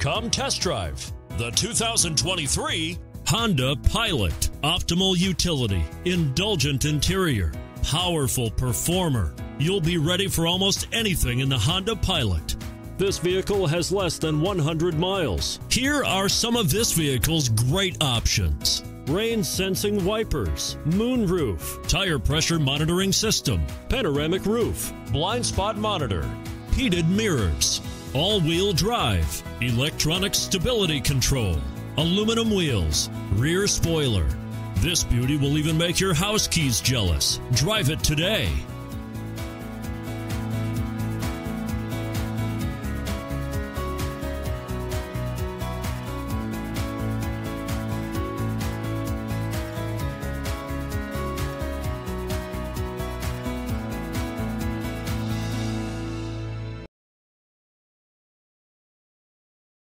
Come test drive the 2023 Honda Pilot. Optimal utility, indulgent interior, powerful performer. You'll be ready for almost anything in the Honda Pilot. This vehicle has less than 100 miles. Here are some of this vehicle's great options: rain sensing wipers, moonroof, tire pressure monitoring system, panoramic roof, blind spot monitor, heated mirrors, all-wheel drive, electronic stability control, aluminum wheels, rear spoiler. This beauty will even make your house keys jealous. Drive it today.